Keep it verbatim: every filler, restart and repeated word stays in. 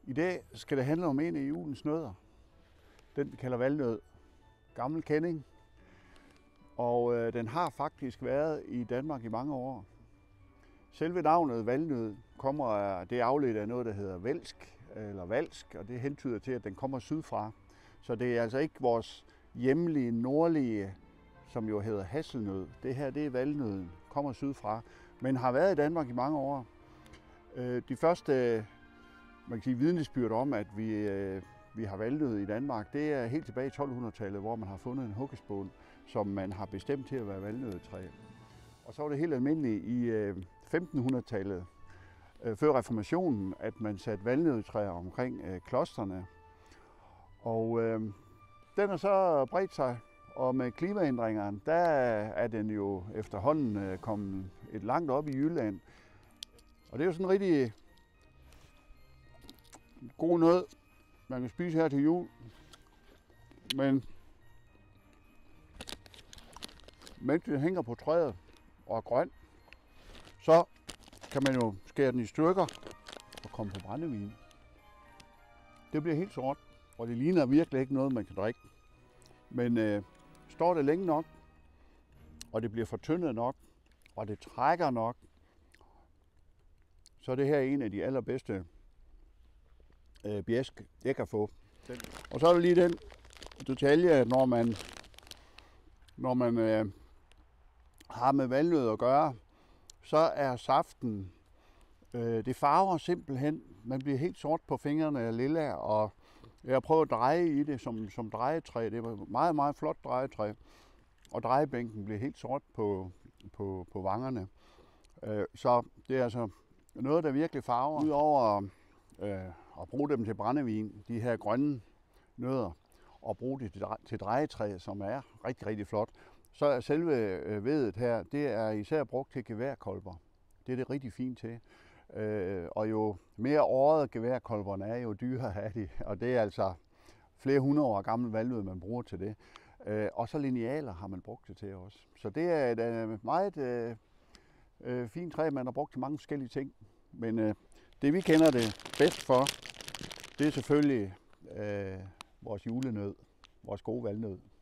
I dag skal det handle om en af julens nødder. Den vi kalder valnød. Gammel kending. Og øh, den har faktisk været i Danmark i mange år. Selve navnet valnød kommer af, det er afledt af noget, der hedder velsk eller valsk, og det hentyder til, at den kommer sydfra. Så det er altså ikke vores hjemlige, nordlige, som jo hedder hasselnød. Det her, det er valnøden, kommer sydfra, men har været i Danmark i mange år. De første man kan sige, vidnesbyrd om, at vi, vi har valnød i Danmark, det er helt tilbage i tolv-hundredetallet, hvor man har fundet en huggesbånd, som man har bestemt til at være valnødetræ. Og så var det helt almindeligt i femtenhundredetallet, før reformationen, at man satte valnødetræer omkring klostrene. Og øh, den har så bredt sig, og med klimaændringerne, der er den jo efterhånden kommet et langt op i Jylland. Og det er jo sådan en rigtig god nød, man kan spise her til jul. Men mens den hænger på træet og er grøn, så kan man jo skære den i stykker og komme på brændevin. Det bliver helt sort, og det ligner virkelig ikke noget, man kan drikke. Men øh, står det længe nok, og det bliver fortyndet nok, og det trækker nok, så er det her en af de allerbedste øh, bjæsk, jeg kan få. Og så er der lige den detalje, at når man, når man øh, har med valnød at gøre, så er saften, øh, det farver simpelthen, man bliver helt sort på fingrene af lilla, og jeg prøver at dreje i det som, som drejetræ. Det var meget, meget flot drejetræ, og drejebænken bliver helt sort på, på, på vangerne. Øh, så det er altså noget, der virkelig farver. Udover øh, at bruge dem til brændevin, de her grønne nødder, og bruge det til drejetræ, som er rigtig, rigtig flot, så er selve vedet her, det er især brugt til geværkolber. Det er det rigtig fint til. Øh, og jo mere året geværkolberne er, jo dyrere er de. Og det er altså flere hundrede år gammel valnød, man bruger til det. Øh, og så linealer har man brugt det til også. Så det er et øh, meget øh, øh, fint træ, man har brugt til mange forskellige ting. Men øh, det vi kender det bedst for, det er selvfølgelig øh, vores julenød, vores gode valnød.